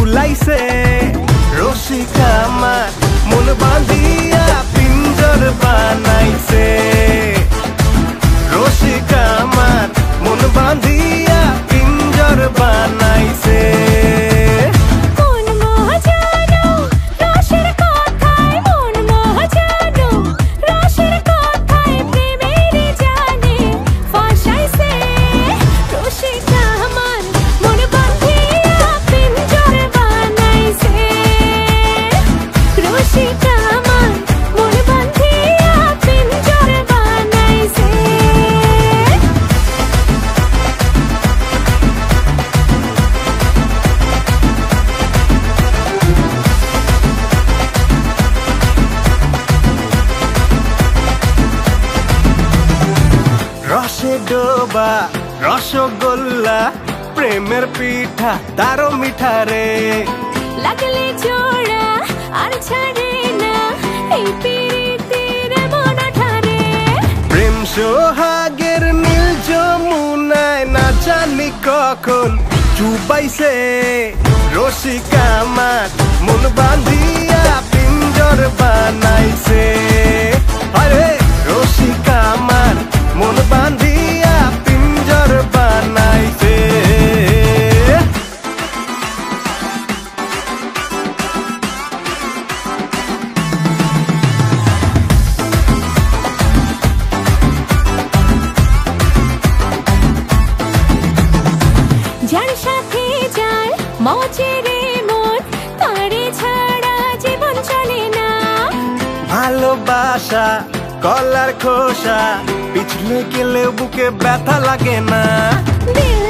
ঝুলাইছে রসিকা আমার মন বাঁধিয়া পিঞ্জর বানাইছে রসিকা আমার মন বাঁধিয়া পিঞ্জর বানাইছে রসে ডোবা রসগোল্লা প্রেমের পিঠা তারও মিঠা রে লাগলে জোড়া আর ছাড়ে না এই পিরিতের মন ঠারে প্রেম সোহাগের নীল যমুনায় না জানি কখন চুবাইছে রসিকা আমার মন বাঁধিয়া পিঞ্জর বানাইছে আরে রসিকা আমার মন বাঁধিয়া পিঞ্জর বানাইছে যার সাথে যার মজেরে মন তারে ছাড়া জীবন চলে না ভালোবাসা কলার খোসা পিছলে গেলে বুকে ব্যথা লাগে না দিল